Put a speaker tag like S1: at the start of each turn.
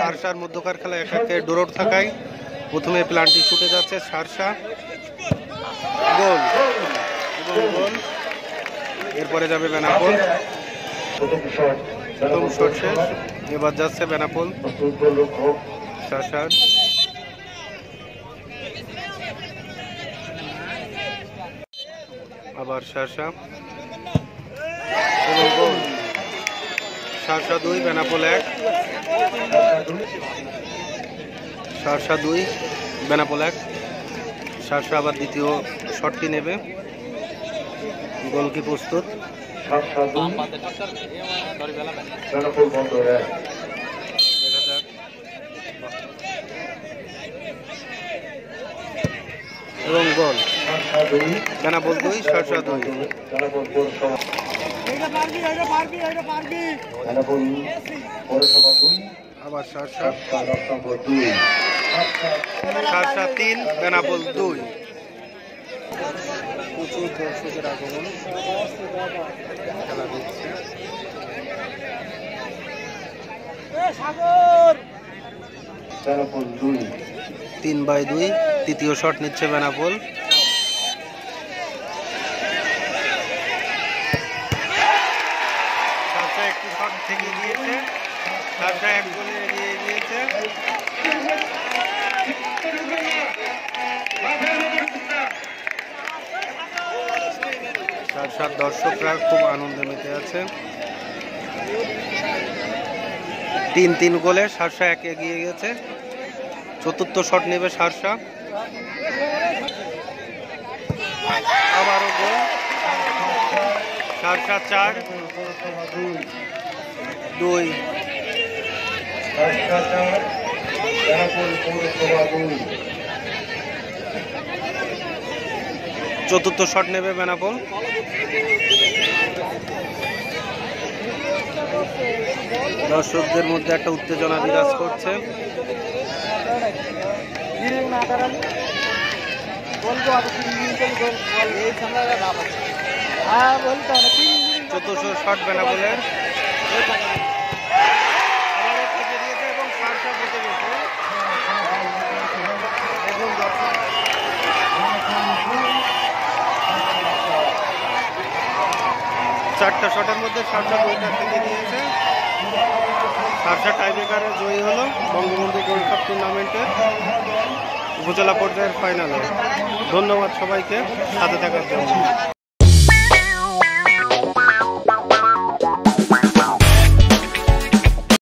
S1: সারসার মধ্যকার খেলা একাকে ডোরট থাকায় প্রথমে প্লানটি ছুটে যাচ্ছে সারসা, গোল এবং গোল। এরপরে যাবে বেনাপোল, প্রথম শট শেষ। এবার যাচ্ছে বেনাপোল সারসার, আবার সারসা এবং গোল। সারসা 2 বেনাপোল 1, সারসা 2 বেনাপোল 1। সারসা আবার দ্বিতীয় শটটি নেবে, গোল কি প্রস্তুত? দেখা যাক। এবং গোল, বেনাপোল 2 সারসা 2। আবার সারসা 3 বেনাপোল 2। প্রচুর দর্শকের আগমন, খেলা দেখছে। 3/2 তৃতীয় শট নিচ্ছে বেনাপোল। সারসা একটি শট থেকে গিয়েছে, সারসা 1 গোলে এগিয়ে গিয়েছে। সারসার দর্শকরা খুব আনন্দে মেতে আছে। 3 গোলে সারসা 1 এগিয়ে গেছে। চতুর্থ শট নেবে সারসা, আবারও গোল। সারসা 4-2। চতুর্থ শট নেবে বেনাপোল। দর্শকদের মধ্যে একটা উত্তেজনা বিরাজ করছে। চতুর্থ শট বেনাপোলের, এবং সারসা জিতে গেছে। দেখুন দর্শক, 4টা শটের মধ্যে সারসা 2টা থেকে দিয়েছে। সারসা টাইব্রেকারে জয়ী হলো বঙ্গবন্ধু গোল্ড কাপ টুর্নামেন্টের উপজেলা পর্যায়ের ফাইনালে। ধন্যবাদ সবাইকে সাথে থাকার জন্য।